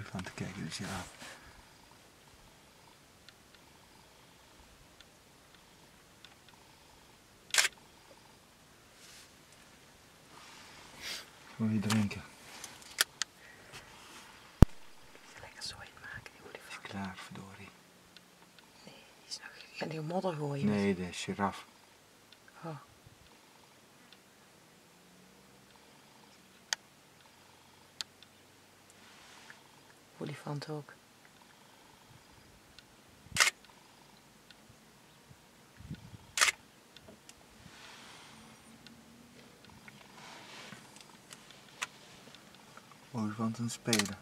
olifant te kijken, de giraf. Wil je drinken? Lekker zooi maken, die olifant. Is klaar, verdorie. Nee, die is nog... Je gaat die modder gooien. Nee, de giraf. Oh. Olifant ook. Olifant aan het spelen.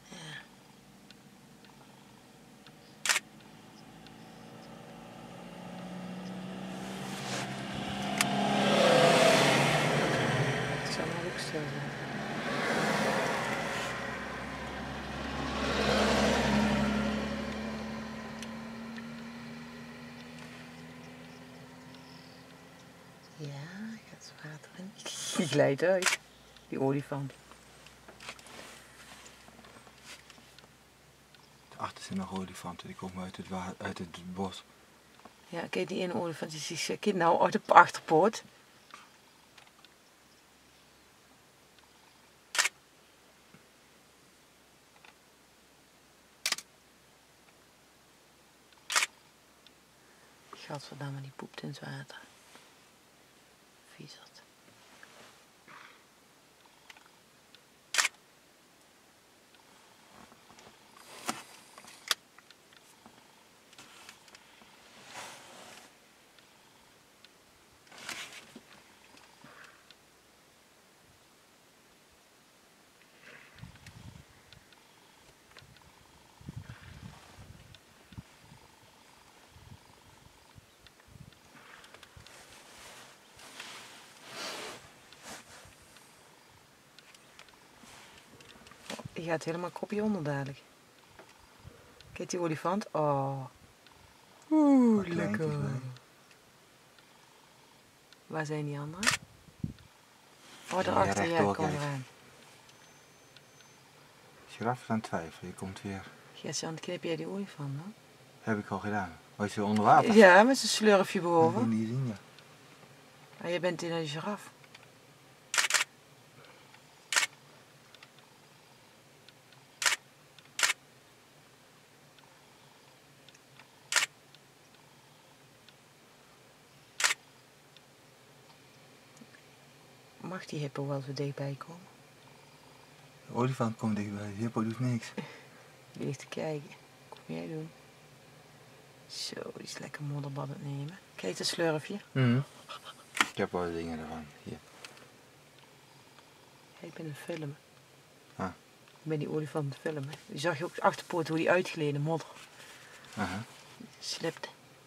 Het zal maar ook stil zijn. Ja, gaat het water in. Die glijdt uit, die olifant. Achter zijn nog olifanten, die komen uit het bos. Ja, kijk, die ene olifant die ziet zijn kind nou uit de achterpoot. Gadverdamme, die poept in het water. Viezerd. Die gaat helemaal kopje onder dadelijk. Kijk die olifant. Oh. Oeh, Wat lekker. kleintjes bij. Waar zijn die anderen? Oh, Ja, daarachter. Ja, rechtdoor kom kijken. eraan. Giraf is aan het twijfelen, je komt weer. Gert-Jan, knip jij die olifant dan? Heb ik al gedaan. Was je onder water? Ja, met zijn slurfje Dat boven. kon je niet zien, ja. Maar je bent in een giraf. Mag die hippo wel zo dichtbij komen? De olifant komt dichtbij, de hippo doet niks. Die ligt te kijken. Kom jij doen. Zo, die is lekker modderbad aan het nemen. Kijk dat slurfje. Ik heb wel dingen ervan. Hier. Ja, ik ben een film. Ah. Ik ben die olifant aan het filmen. Die zag je ook de achterpoot hoe die uitgleden, modder. Aha. Slipte.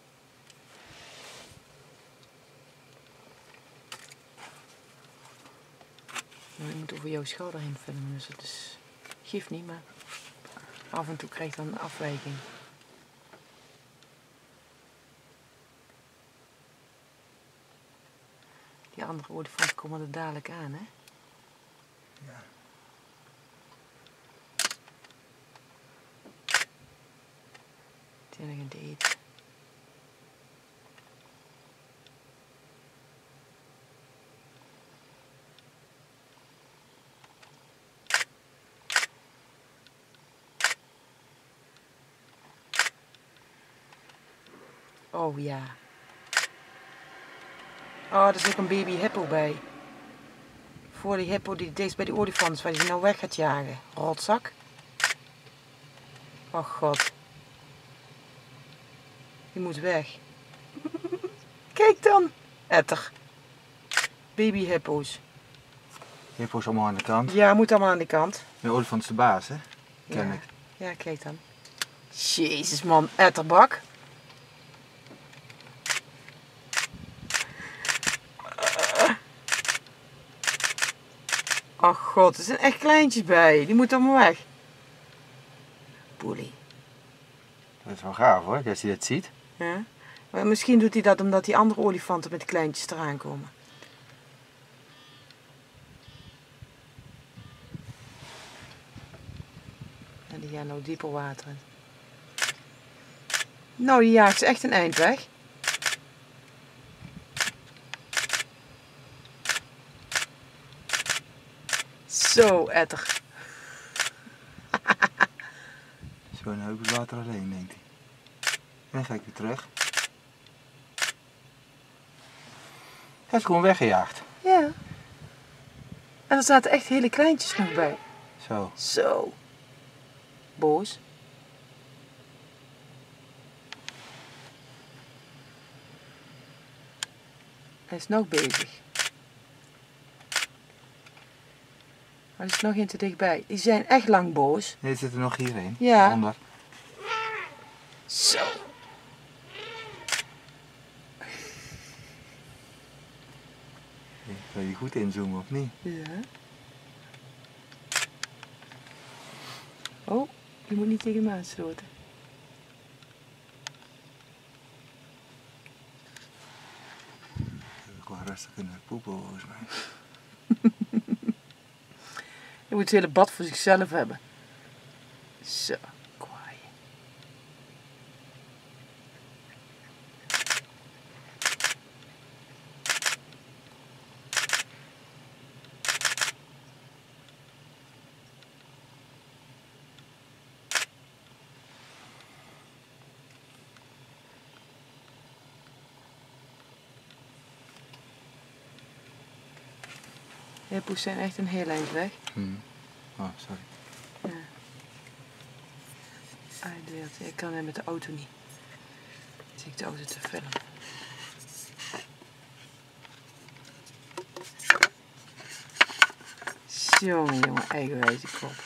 Nou, je moet over jouw schouder heen filmen, dus het is... Geeft niet, maar af en toe krijgt dan een afwijking. Die andere olifanten komen er dadelijk aan, hè? Ja. Die zijn nog aan het eten. Oh ja. Oh, er is ook een baby hippo bij. Voor die hippo die dichtst bij die olifant is, waar die nou weg gaat jagen. Rotzak. Oh god. Die moet weg. Kijk dan. Etter. Baby hippo's. Hippo's allemaal aan de kant. Ja, moet allemaal aan de kant. De olifant is de baas, hè? Ken Ja. ik. Ja, kijk dan. Jezus man, etterbak. Ach god, er zijn echt kleintjes bij. Die moeten allemaal weg. Boelie. Dat is wel gaaf hoor, als je dat ziet. Ja? Maar misschien doet hij dat omdat die andere olifanten met de kleintjes eraan komen. En die nou dieper water in. Nou, die jaagt ze echt een eind weg. Zo, etter. Zo, nou heb ik het water alleen, denkt hij. En dan ga ik weer terug. Hij is gewoon weggejaagd. Ja. En er zaten echt hele kleintjes nog bij. Zo. Zo. Boos. Hij is nog bezig. Maar er is nog een te dichtbij. Die zijn echt lang boos. Nee, zit er nog hierheen. Ja. Onder. Zo. Wil je goed inzoomen of niet? Ja. Oh, je moet niet tegen me aanstoten. Ik wel rustig kunnen poepen volgens mij. Je moet het hele bad voor zichzelf hebben. Zo, kwaai. Hippo's zijn echt een heel eind weg. Oh, sorry. Ja. Ik kan hem met de auto niet. Zie ik de auto te filmen. Jongen, eigenwijze kop.